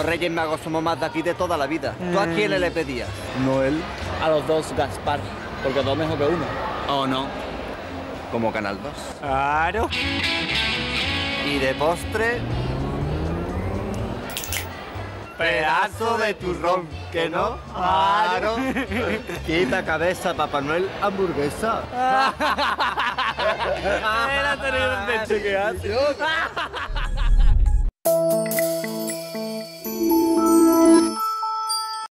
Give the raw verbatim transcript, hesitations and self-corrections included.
los Reyes Magos somos más de aquí de toda la vida. ¿Tú a quiénes le pedías? Noel. A los dos Gaspar, porque dos mejor que uno. ¿O no? Como Canal dos. Claro. Y de postre... pedazo de turrón, ¿que no? Claro. Quita cabeza, Papá Noel, hamburguesa. Era tener un pecho que hace.